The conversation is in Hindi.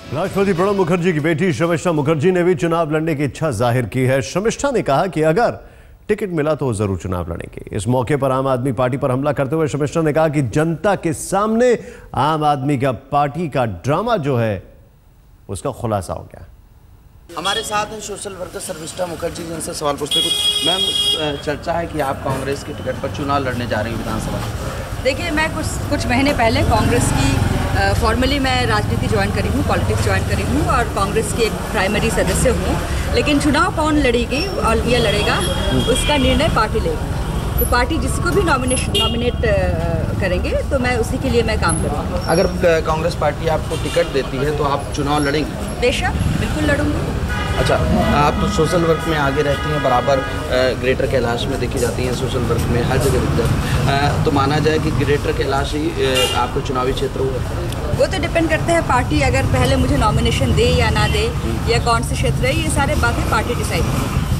राष्ट्रपति प्रणब मुखर्जी की बेटी शर्मिष्ठा मुखर्जी ने भी चुनाव लड़ने की इच्छा जाहिर की है। शर्मिष्ठा ने कहा कि अगर टिकट मिला तो जरूर चुनाव लड़ेंगे। इस मौके पर आम आदमी पार्टी पर हमला करते हुए शर्मिष्ठा ने कहा कि जनता के सामने आम आदमी का पार्टी का ड्रामा जो है उसका खुलासा हो गया। हमारे साथ हैं सोशल वर्कर शर्मिष्ठा मुखर्जी, जिनसे सवाल पूछते कुछ। मैम, चर्चा है कि आप कांग्रेस की टिकट पर चुनाव लड़ने जा रही हैं विधानसभा। देखिए, मैं कुछ महीने पहले कांग्रेस की फॉर्मली मैं राजनीति ज्वाइन करी हूँ, पॉलिटिक्स ज्वाइन करी हूँ और कांग्रेस की एक प्राइमरी सदस्य हूँ। लेकिन चुनाव कौन लड़ेगी और ये लड़ेगा उसका निर्णय पार्टी लेगी। तो पार्टी जिसको भी नॉमिनेट करेंगे तो मैं उसी के लिए मैं काम करूँगी। अगर कांग्रेस पार्टी आपको टिकट देती है तो आप चुनाव लड़ेंगी? बेशक, बिल्कुल लड़ूंगी। अच्छा, आप तो सोशल वर्क में आगे रहती हैं, बराबर ग्रेटर कैलाश में देखी जाती हैं, सोशल वर्क में हर जगह दिख जाती है। तो माना जाए कि ग्रेटर कैलाश ही आपको चुनावी क्षेत्र हुआ? वो तो डिपेंड करते हैं पार्टी अगर पहले मुझे नॉमिनेशन दे या ना दे या कौन से क्षेत्र है, ये सारे बातें पार्टी डिसाइड करेगी।